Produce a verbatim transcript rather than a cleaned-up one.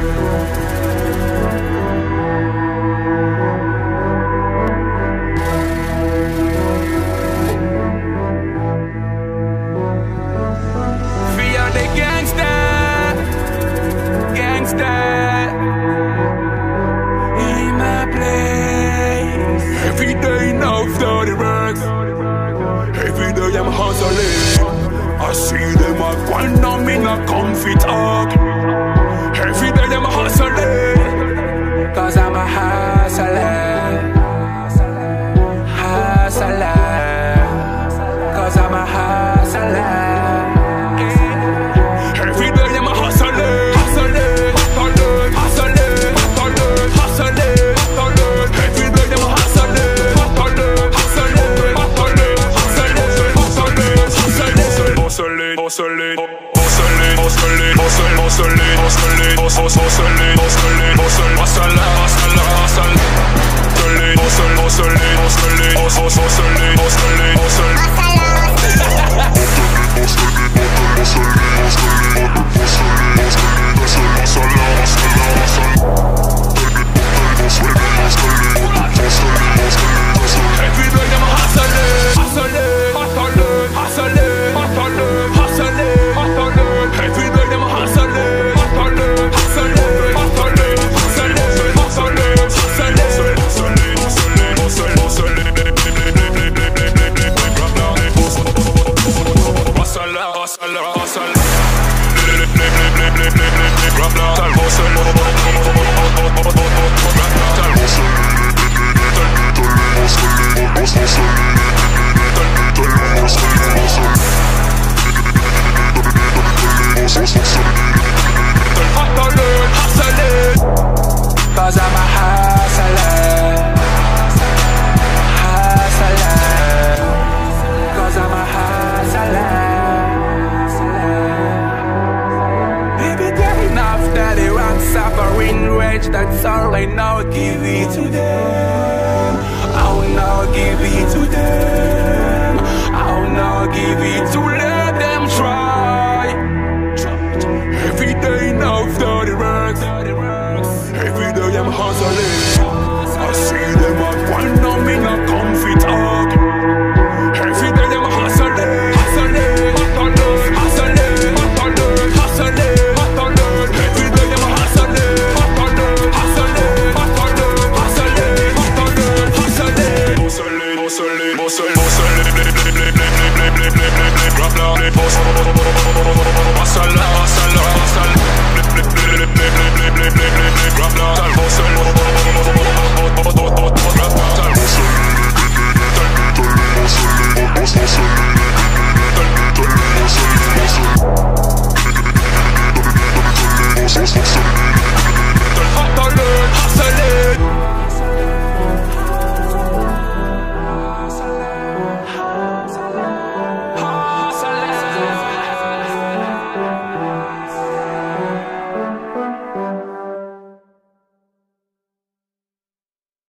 I see them a grind on me, not comfy talk. Every day them a hustling, cause I'm a hustler. Hustler, cause I'm a hustler. Every day them a hustling, hustling, hustling, hustling, hustling, hustling, hustling. Every day them a hustling, hustling, hustling, hustling, hustling, hustling, hustling, hustling, hustling, hustling. Hustling, hustling, hustling, hustling, hustling, hustling, hustling, hustling, hustling, hustling, hustling, hustling, hustling, hustling, hustling, hustling, every day I'm hustling, hustling, hustling, hustling, hustling, hustling, hustling. Every day them hustling, hustling, hustling, hustling, hustling, hustling, hustling, hustling, hustling, hustling. Cause I'm a hustler. Hustler, cause I'm a hustler. Baby, they're enough that they want suffering rage. That's all I know, give it to them. I'll not give it to them. I'll not give it to let them try. Every day now that it works. Every day I'm hustling. I see them a grind on me, not comfy talk. Every day I'm hustling, hustling, hustling, hustling, hustling, hustling, hustling. Every day I'm hustling, hustling, hustling, hustling, hustling, hustling, hustling, hustling, hustling, hustling, hustling. Hustle.